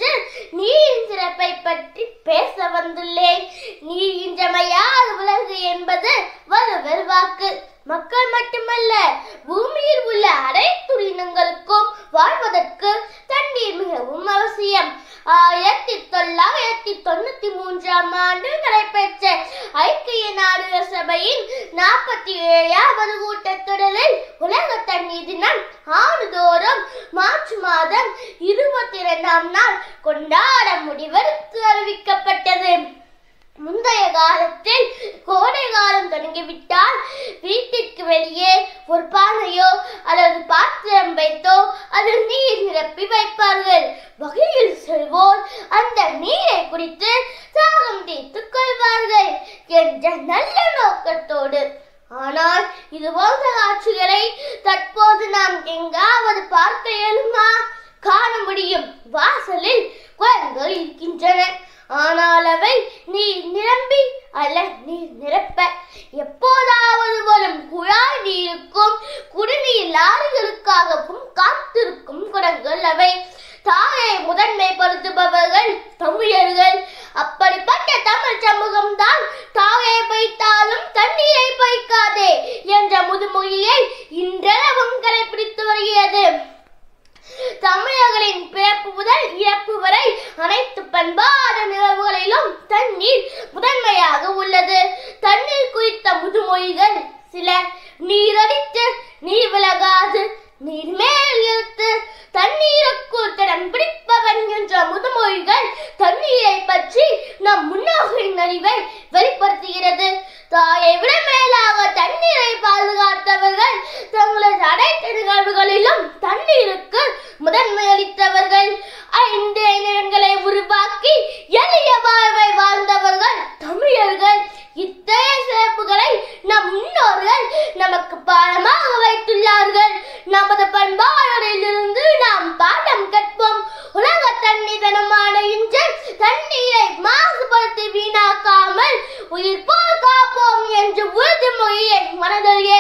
இன்று நீரின் சிறப்பை பற்றி பேச வந்துள்ளேன். நீர் இன்றமையாத உலகு என்பது வள்ளுவர் வாக்கு. மக்கள் மட்டுமல்ல, பூமியில் உள்ள அனைத்து உயிரினங்களுக்கும் வாழ்வதற்கு தண்ணீர் மிகவும் அவசியம். 1993ஆம் ஆண்டு நடைபெற்ற ஐக்கிய நாடுகள் சபையின் 47வது கூட்டத்தொடரில் உலக தண்ணீர் தினம் ஆண்டுதோறும் மார்ச் மாதம் 22ஆம் நாள் கொண்டாட முடிவெடுத்து அறிவிக்கப்பட்டது. முந்தைய காலத்தில் கோடை காலம் தொடங்கிவிட்டால் வீட்டிற்கு வெளியே ஒரு பானையோ அல்லது பாத்திரம் வைத்தோ அதில் நீர் நிரப்பி வைப்பார்கள். வகையில் செல்வோர் அந்த நீரை குடித்து தாகம் தீர்த்துக் கொள்வார்கள் என்ற நல்ல நோக்கத்தோடு. ஆனால் இது போன்ற காட்சிகளை தற்போது நாம் எங்காவது பார்க்க இயலுமா? காண முடியும். வாசலில் குளங்கள் இருக்கின்றன. ஆனால் அவை நீர் நிரம்பி அல்ல நீர் நிரப்ப எப்போதாவது வரும் குழாய் நீருக்கும் குடிநீர் லாரிகளுக்காகவும் காத்திருக்கும் குடங்கள் அவை. தாயை முதன்மைப்படுத்துபவர்கள் தமிழர்கள். அப்படிப்பட்ட தமிழ் சமூகம் தான் தாயை பைத்தாலும் தண்ணீரை பைக்காதே என்ற முதுமொழியை இன்றளவும் கடைபிடித்து வருகிறது. தமிழர்களின் பிறப்பு முதல் இறப்பு வரை அனைத்து பண்பாட நிகழ்வுகளிலும் தண்ணீர் முதன்மையாக உள்ளது. தண்ணீர் குறித்த முதுமொழிகள் சில: நீரடித்து நீர் விலகாது, நீர் மேல் இழுத்து, தண்ணீருக்குள் தடம் பிடிப்பவன் என்ற முதுமொழிகள் தண்ணீரை பற்றி நம் முன்னோர்களின் அறிவை வெளிப்படுத்துகிறது. தாயை விட மேலாக தண்ணீரை பாதுகாத்தவர்கள். தங்களது அனைத்து நிகழ்வுகளிலும் தண்ணீருக்கு முதன்மை அளித்தவர்கள். 5 நிலங்களை உருவாக்கி எளிய வாழ்வை வாழ்ந்தவர்கள் தமிழர்கள். இத்தகைய சிறப்புகளை நம் முன்னோர்கள் நமக்கு பாடமாக வைத்துள்ளார்கள். நமது பண்பாடுகளிலிருந்து நாம் பாடம் கற்போம். உலக தண்ணீர் தினமான இன்று தண்ணீரை மாசுபடுத்தி வீணாக்காமல் உயிர் போல் காப்போம் என்று உறுதிமொழியை மனதில்